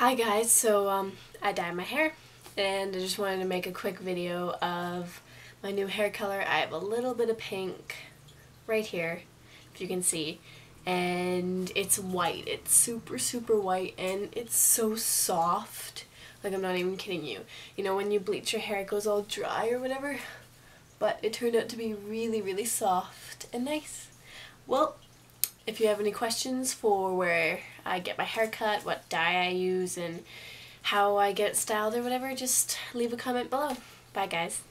Hi guys, so I dyed my hair and I just wanted to make a quick video of my new hair color. I have a little bit of pink right here, if you can see, and it's white. It's super white and it's so soft. Like, I'm not even kidding you. You know when you bleach your hair it goes all dry or whatever? But it turned out to be really soft and nice. Well, if you have any questions for where I get my hair cut, what dye I use, and how I get it styled or whatever, just leave a comment below. Bye guys.